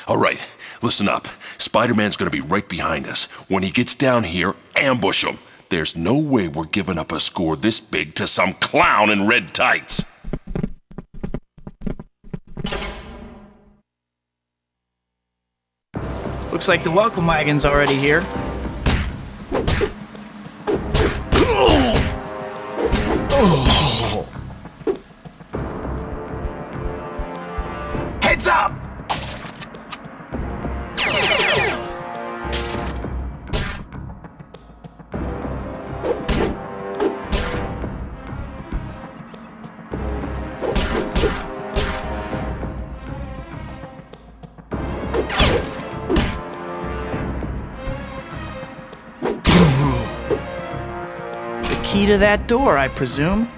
All right, listen up. Spider-Man's gonna be right behind us. When he gets down here, ambush him. There's no way we're giving up a score this big to some clown in red tights. Looks like the welcome wagon's already here. Heads up! The key to that door, I presume.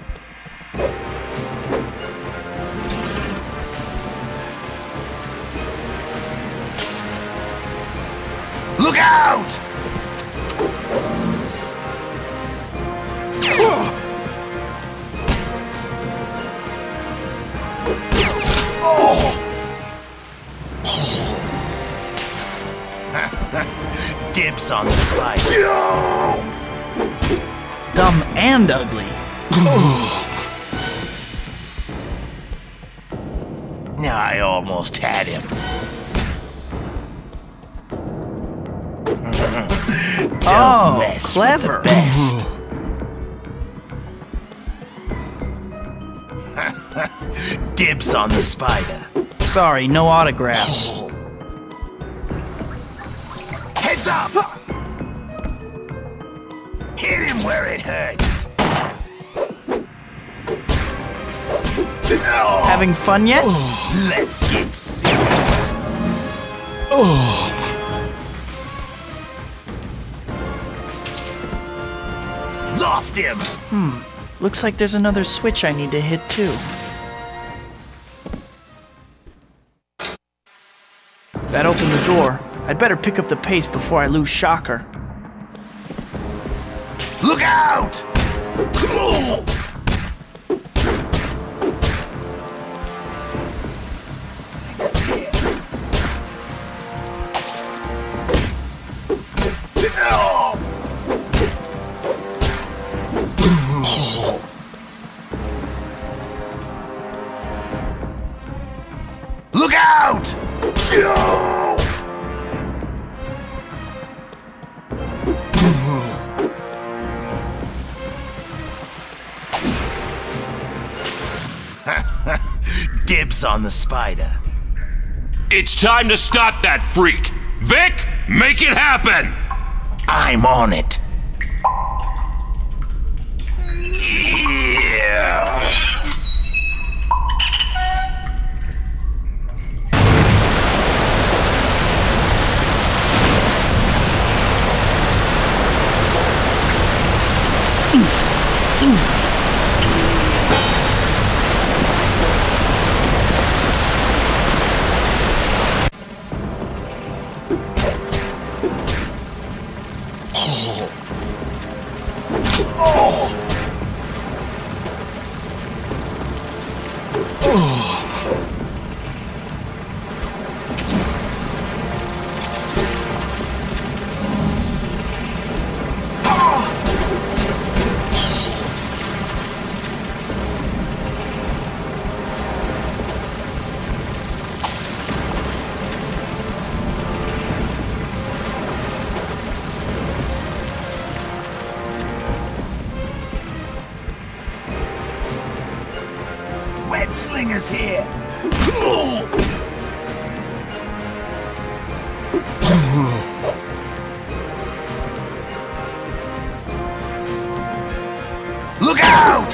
Look out! Dibs on the spider. Dumb and ugly. I almost had him. Oh, mess clever. With the best. Dibs on the spider. Sorry, no autographs. Heads up! Hit him where it hurts. Having fun yet? Let's get serious. Lost him! Looks like there's another switch I need to hit too. That opened the door. I'd better pick up the pace before I lose Shocker. Look out! Look out! Dibs on the spider. It's time to stop that freak. Vic, make it happen! I'm on it. Web Slinger's here. Look out!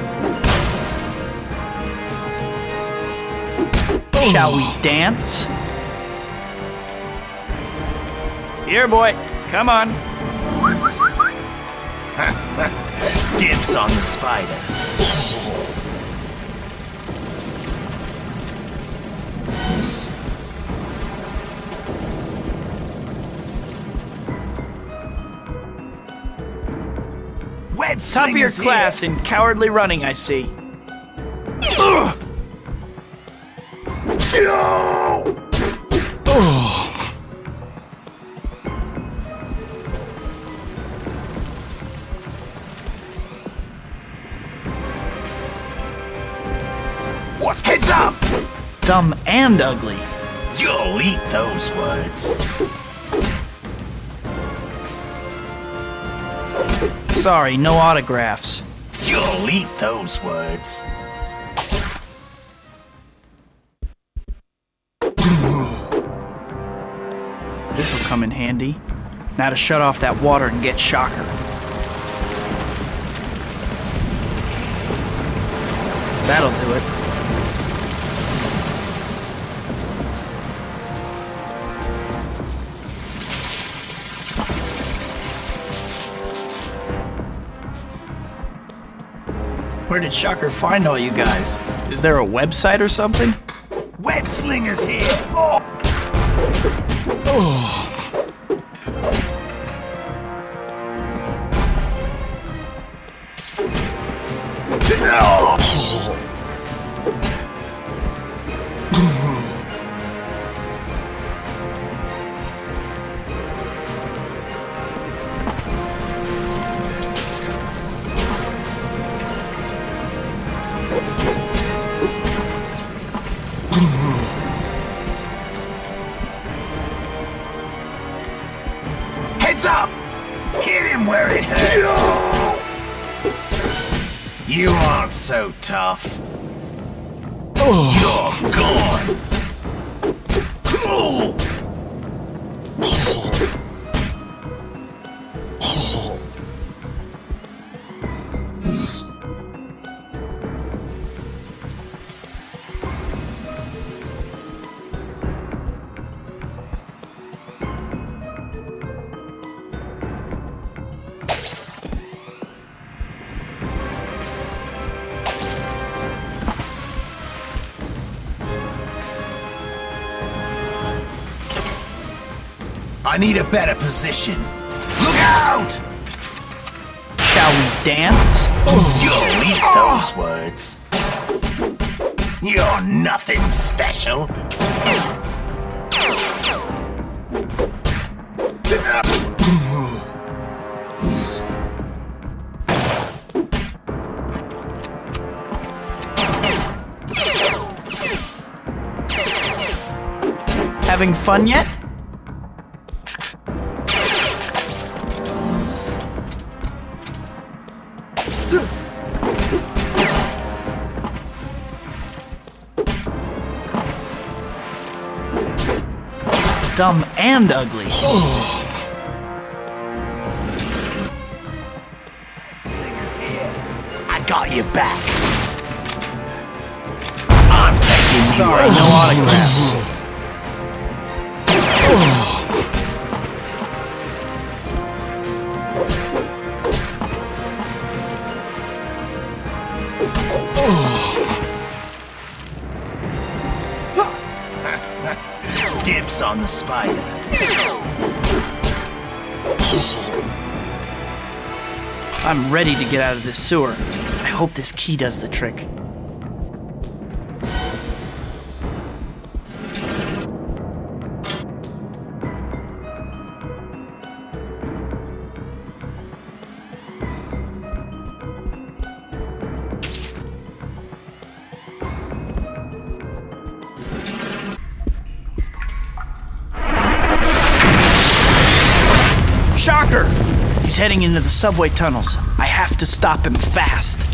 Shall we dance? Here, boy. Come on. Dibs on the spider. Web Top of your Slinger's class here. in cowardly running, I see. What's heads up? Dumb and ugly. You'll eat those words. Sorry, no autographs. You'll eat those words. This'll come in handy. Now to shut off that water and get Shocker. That'll do it. Where did Shocker find all you guys? Is there a website or something? Web slingers here. Oh. Heads up! Hit him where it hurts! You aren't so tough. You're gone! I need a better position. Look out! Shall we dance? You'll eat those words. You're nothing special. Having fun yet? Dumb and ugly. Slingers here. I got you back. I'm taking you. Sorry, no autographs. Dibs on the spider. I'm ready to get out of this sewer. I hope this key does the trick. Shocker! He's heading into the subway tunnels. I have to stop him fast.